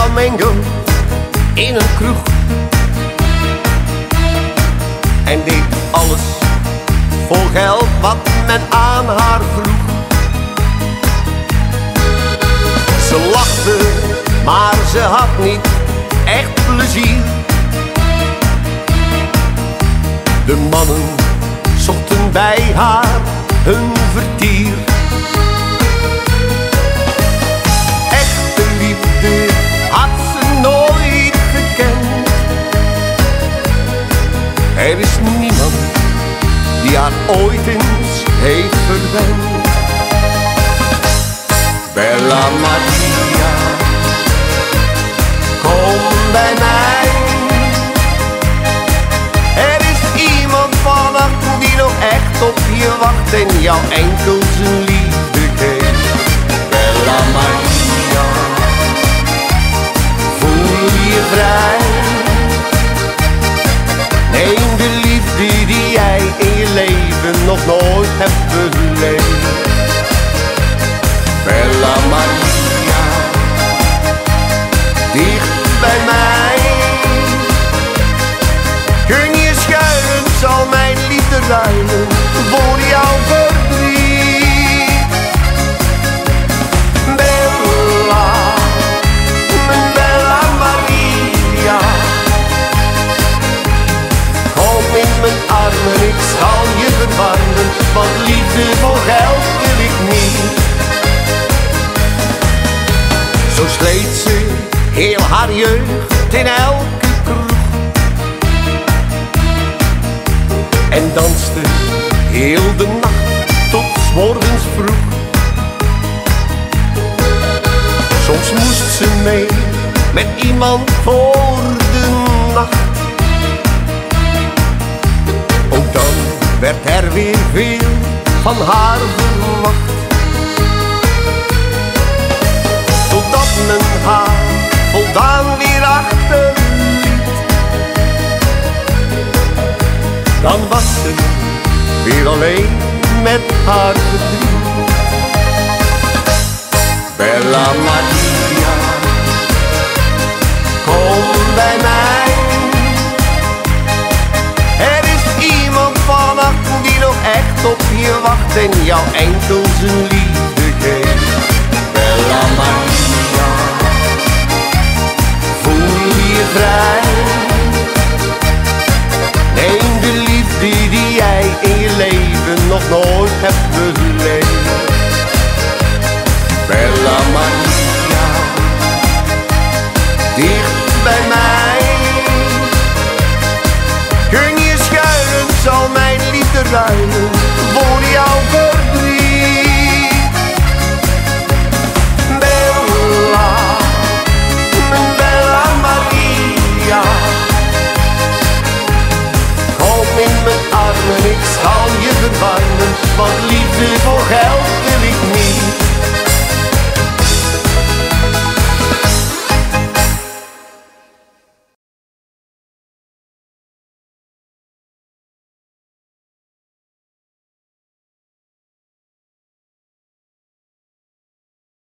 flamenco in een kroeg en deed alles voor geld wat men aan haar vroeg. Ze lachte, maar ze had niet echt plezier. De mannen zochten bij haar hun vertier. Echte liefde had ze nooit gekend. Er is niemand die haar ooit eens heeft verwend. Bella Maria, kom bij mij. Er is iemand vannacht die nog echt op je wacht en jou enkel zijn liefde geeft. Bella Maria, voel je vrij. Neem de liefde die jij in je leven nog nooit hebt beleefd. Bella Maria, dicht bij mij. Kun je schuilen, zal mijn liefde ruilen voor jouw verdriet. Bella, mijn Bella Maria, kom in mijn armen, ik zal je verwarmen, want liefde voor geld wil ik niet. Zo sleet ze heel haar jeugd in elke kroeg en danste heel de nacht tot 's morgens vroeg. Soms moest ze mee met iemand voor de nacht. Ook dan werd er weer veel van haar verwacht. Totdat men haar voldaan weer achterliet. Dan was ze weer alleen met haar verdriet. Bella Maria, kom bij mij. Er is iemand vannacht die nog echt op je wacht en jou enkel zijn liefde geeft. Bella Maria, voel je vrij. Neem de liefde die jij in je leven nog nooit hebt beleefd. Bella Maria, dicht bij mij. Kun je schuilen, zal mijn liefde ruilen